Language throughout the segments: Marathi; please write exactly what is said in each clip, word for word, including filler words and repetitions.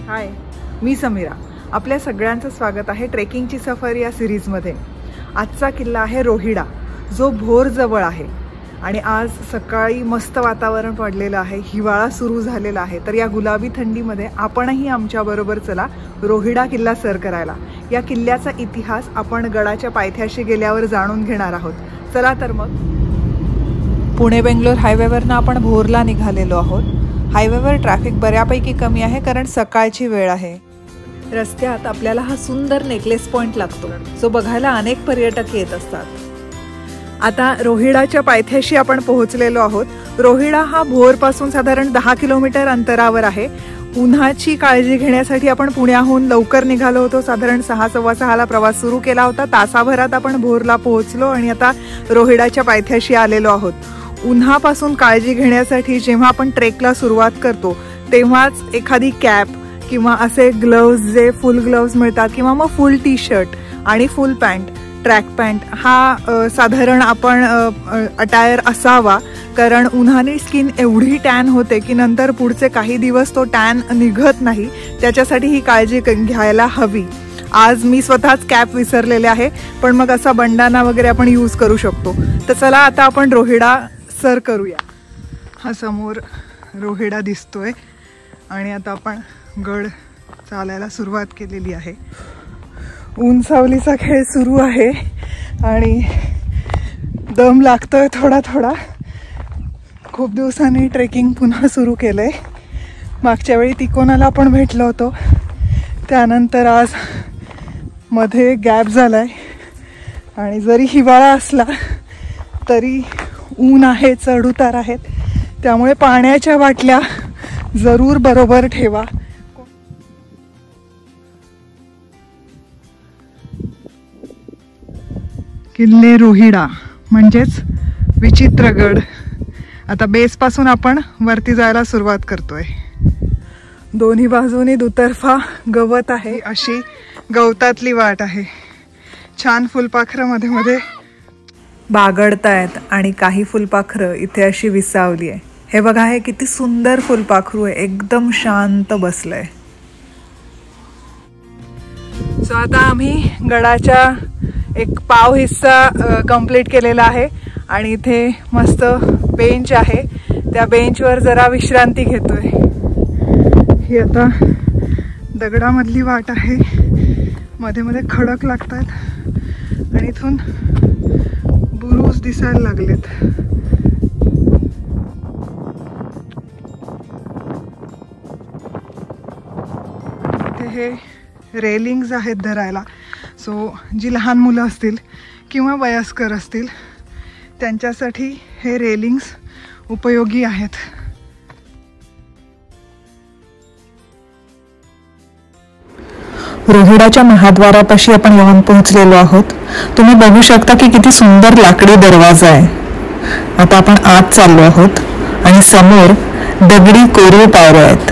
हाय, मी समीरा. आपल्या सगळ्यांचं स्वागत आहे ट्रेकिंगची सफर या सिरीजमध्ये. आजचा किल्ला आहे रोहिडा, जो भोर जवळ आहे. आणि आज सकाळी मस्त वातावरण पडलेलं आहे, हिवाळा सुरू झालेला आहे. तर या गुलाबी थंडीमध्ये आपणही आमच्याबरोबर चला रोहिडा किल्ला सर करायला. या किल्ल्याचा इतिहास आपण गडाच्या पायथ्याशी गेल्यावर जाणून घेणार आहोत. चला तर मग. पुणे बेंगलोर हायवेवरनं आपण भोरला निघालेलो आहोत. हायवेवर ट्रॅफिक बऱ्यापैकी कमी आहे कारण सकाळची वेळ आहे. रस्त्यात आपल्याला हा सुंदर नेकलेस पॉइंट लागतो, जो बघायला अनेक पर्यटक येत असतात. आता रोहिडाच्या पायथ्याशी आपण पोहोचलेलो आहोत. रोहिडा हा भोरपासून साधारण दहा किलोमीटर अंतरावर आहे. उन्हाची काळजी घेण्यासाठी आपण पुण्याहून लवकर निघालो होतो. साधारण सहा सव्वा सहाला प्रवास सुरू केला होता. तासाभरात आपण भोरला पोहोचलो आणि आता रोहिडाच्या पायथ्याशी आलेलो आहोत. उन्हापासून काळजी घेण्यासाठी जेव्हा आपण ट्रेकला सुरुवात करतो तेव्हाच एखादी कॅप किंवा असे ग्लव्ज, जे फुल ग्लव्ज मिळतात, किंवा मग फुल टी शर्ट आणि फुल पॅन्ट, ट्रॅक पॅन्ट, हा साधारण आपण अटायर असावा. कारण उन्हाने स्किन एवढी टॅन होते की नंतर पुढचे काही दिवस तो टॅन निघत नाही. त्याच्यासाठी ही काळजी घ्यायला हवी. आज मी स्वतःच कॅप विसरलेले आहे, पण मग असा बंडाना वगैरे आपण यूज करू शकतो. तर चला आता आपण रोहिडा सर करूया. हा समोर रोहिडा दिसतोय आणि आता आपण गड चालायला सुरुवात केलेली आहे. ऊन सावलीचा खेळ सुरू आहे आणि दम लागतोय थोडा थोडा. खूप दिवसांनी ट्रेकिंग पुन्हा सुरू केलंय. मागच्या वेळी तिकोनाला आपण भेटलो होतो, त्यानंतर आज मध्ये गॅप झालाय. आणि जरी हिवाळा असला तरी ऊन आहे, चढउतार आहेत, त्यामुळे पाण्याच्या बाटल्या जरूर बरोबर ठेवा. किल्ले रोहिडा म्हणजेच विचित्रगड. आता बेसपासून आपण वरती जायला सुरुवात करतोय. दोन्ही बाजूनी दुतर्फा गवत आहे, अशी गवतातली वाट आहे. छान फुलपाखरं मध्ये मध्ये बागडतायत आणि काही फुलपाखरं इथे अशी विसावली आहे. हे बघा, हे किती सुंदर फुलपाखरू आहे, एकदम शांत बसलंय. सो आता आम्ही गडाच्या एक पाव हिस्सा कंप्लीट केलेला आहे आणि इथे मस्त बेंच आहे. त्या बेंचवर जरा विश्रांती घेतोय. ही आता दगडामधली वाट आहे, मध्ये मध्ये खडक लागतात आणि इथून बुरुज दिसायला लागलेत. इथे हे रेलिंग्स आहेत धरायला. सो जी लहान मुलं असतील किंवा वयस्कर असतील त्यांच्यासाठी हे रेलिंग्स उपयोगी आहेत. रोहिडाच्या महाद्वारापाशी आपण येऊन पोहोचलेलो आहोत. तुम्ही बघू शकता की किती सुंदर लाकडी दरवाजा आहे. आता आपण आत चाललो आहोत आणि समोर दगडी कोरीव पायऱ्या आहेत.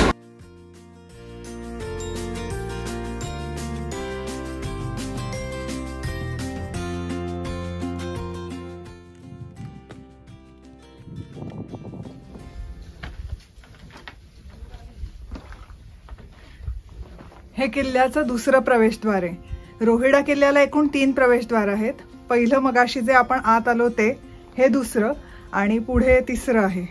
हे किल्ल्याचं दुसरं प्रवेशद्वार आहे. रोहिडा किल्ल्याला एकूण तीन प्रवेशद्वार आहेत. पहिलं मगाशी जे आपण आत आलो ते, हे दुसरं आणि पुढे तिसरं आहे.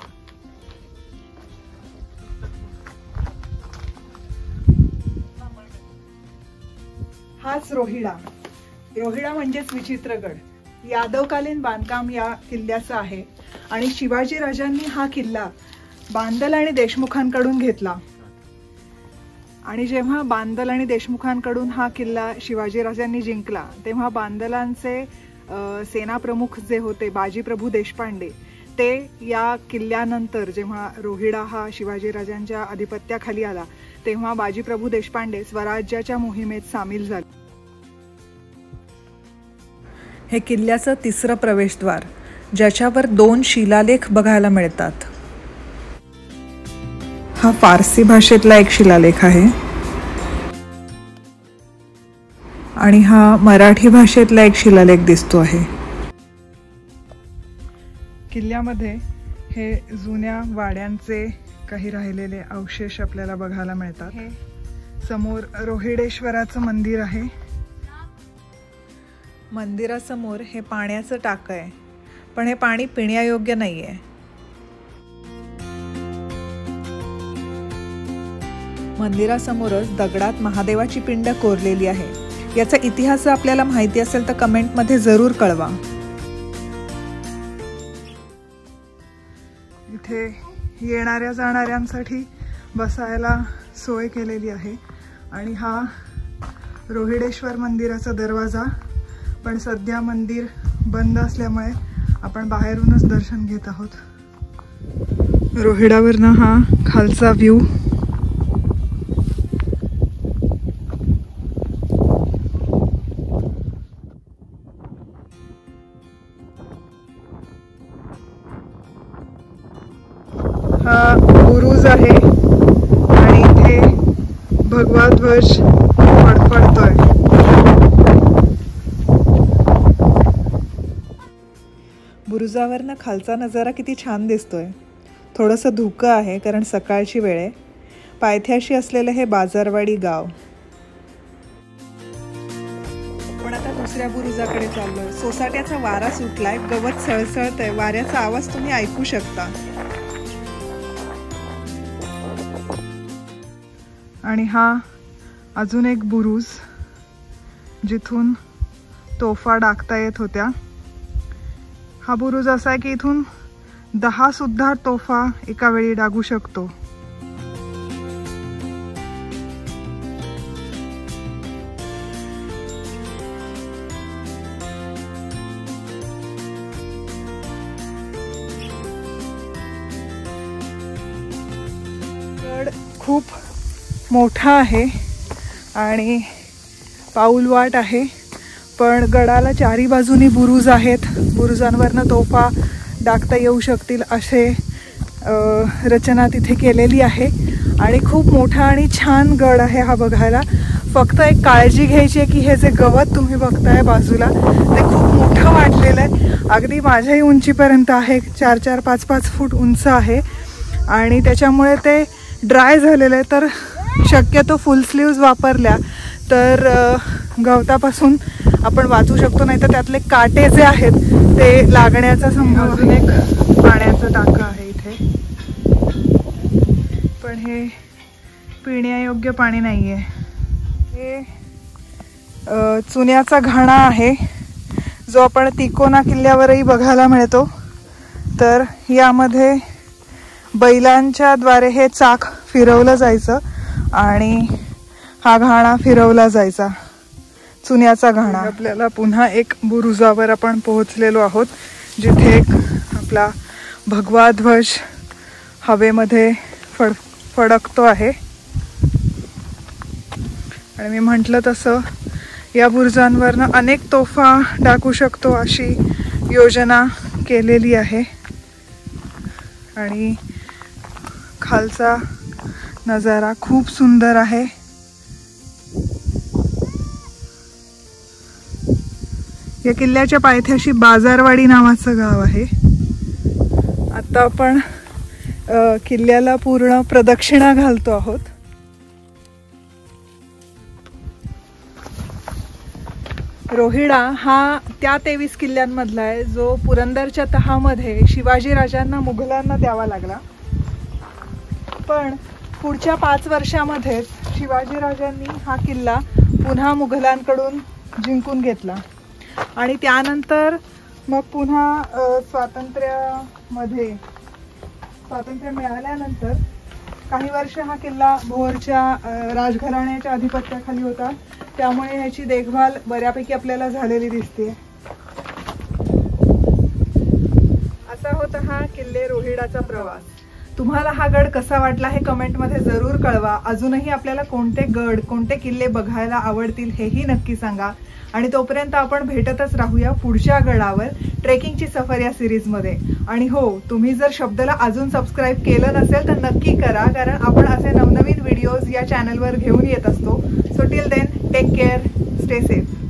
हाच रोहिडा. रोहिडा म्हणजेच विचित्रगड. यादवकालीन बांधकाम या किल्ल्याचं आहे आणि शिवाजी राजांनी हा किल्ला बांदल आणि देशमुखांकडून घेतला. आणि जेव्हा बांदल आणि देशमुखांकडून हा किल्ला शिवाजीराजांनी जिंकला तेव्हा बांदलांचे सेनाप्रमुख जे होते बाजीप्रभू देशपांडे, ते या किल्ल्यानंतर जेव्हा रोहिडा हा शिवाजीराजांच्या अधिपत्याखाली आला तेव्हा बाजीप्रभू देशपांडे स्वराज्याच्या मोहिमेत सामील झाले. हे किल्ल्याचं तिसरं प्रवेशद्वार, ज्याच्यावर दोन शिलालेख बघायला मिळतात. हा फारसी भाषेतला एक शिलालेख आहे आणि हा मराठी भाषेतला एक शिलालेख दिसतो आहे. किल्ल्यामध्ये हे जुन्या वाड्यांचे काही राहिलेले अवशेष आपल्याला बघायला मिळतात. हे समोर रोहिडेश्वराचं मंदिर आहे. मंदिरासमोर हे पाण्याचं टाकं आहे, पण हे पाणी पिण्यायोग्य नाही आहे. मंदिरासमोरच दगडात महादेवाची पिंड कोरलेली आहे. याचा इतिहास आपल्याला माहिती असेल तर कमेंटमध्ये जरूर कळवा. इथे येणाऱ्या जाणाऱ्यांसाठी बसायला सोय केलेली आहे. आणि हा रोहिडेश्वर मंदिराचा दरवाजा, पण सध्या मंदिर बंद असल्यामुळे आपण बाहेरूनच दर्शन घेत आहोत. रोहिडावरनं हा खालचा व्ह्यू. हा बुरुज आहे आणि इथे भगवा ध्वज फडफडतोय. बुरुजावरनं खालचा नजारा किती छान दिसतोय. थोडंसं धुकं आहे कारण सकाळची वेळ आहे. पायथ्याशी असलेलं हे बाजारवाडी गाव. पण आता दुसऱ्या बुरुजाकडे चाललोय. सोसाट्याचा वारा सुटलाय, गवत सळसळतंय, वाऱ्याचा आवाज तुम्ही ऐकू शकता. आणि हा अजून एक बुरुज जिथून तोफा डागता येत होत्या. हा बुरुज असा आहे की इथून दहा सुद्धा तोफा एका वेळी डागू शकतो. गड खूप मोठा आहे आणि पाऊलवाट आहे, पण गडाला चारी बाजूनी बुरुज आहेत. बुरुजांवरनं तोफा डागता येऊ शकतील असे रचना तिथे केलेली आहे. आणि खूप मोठा आणि छान गड आहे हा बघायला. फक्त एक काळजी घ्यायची आहे की हे जे गवत तुम्ही बघताय बाजूला ते खूप मोठं वाढलेलं आहे. अगदी माझ्याही उंचीपर्यंत आहे. चार चार पाच पाच फूट उंच आहे आणि त्याच्यामुळे ते ड्राय झालेलं आहे. तर शक्यतो फुल स्लीव्ज वापरल्या तर गवतापासून आपण वाचू शकतो, नाही तर त्यातले काटे जे आहेत ते लागण्याचा संभव. अजून एक पाण्याचं टाकं आहे इथे, पण हे पिण्यायोग्य पाणी नाही आहे. हे चुन्याचा घाणा आहे जो आपण तिकोना किल्ल्यावरही बघायला मिळतो. तर यामध्ये बैलांच्या द्वारे हे चाक फिरवलं जायचं आणि हा घाणा फिरवला जायचा, चुन्याचा घाणा. आपल्याला पुन्हा एक बुरुजावर आपण पोहोचलेलो आहोत जिथे एक आपला भगवा ध्वज हवेमध्ये फड फडकतो आहे. आणि मी म्हटलं तसं या बुरुजांवरनं अनेक तोफा टाकू शकतो अशी योजना केलेली आहे. आणि खालचा नजारा खूप सुंदर आहे. या किल्ल्याच्या पायथ्याशी बाजारवाडी नावाचं गाव आहे. आता आपण किल्ल्याला पूर्ण प्रदक्षिणा घालतो आहोत. रोहिडा हा त्या तेवीस किल्ल्यांमधला आहे जो पुरंदरच्या तहामध्ये शिवाजी राजांना मुघलांना द्यावा लागला. पण पुढच्या पाच वर्षामध्ये शिवाजी राजांनी हा किल्ला पुन्हा मुघलांकडून जिंकून घेतला. आणि त्यानंतर मग पुन्हा स्वातंत्र्यामध्ये स्वातंत्र्य मिळाल्यानंतर काही वर्ष हा किल्ला भोरच्या राजघराण्याच्या अधिपत्याखाली होता. त्यामुळे ह्याची देखभाल बऱ्यापैकी आपल्याला झालेली दिसते. असा होता हा किल्ले रोहिडाचा प्रवास. तुम्हाला हा गड कसा वाटला हे कमेंटमध्ये जरूर कळवा. अजूनही आपल्याला कोणते गड कोणते किल्ले बघायला आवडतील हेही नक्की सांगा. आणि तोपर्यंत आपण भेटतच राहूया पुढच्या गडावर ट्रेकिंगची सफर या सिरीजमध्ये. आणि हो, तुम्ही जर शब्दला अजून सबस्क्राईब केलं नसेल तर नक्की करा, कारण आपण असे नवनवीन व्हिडिओज या चॅनलवर घेऊन येत असतो. So till then, take care, stay safe.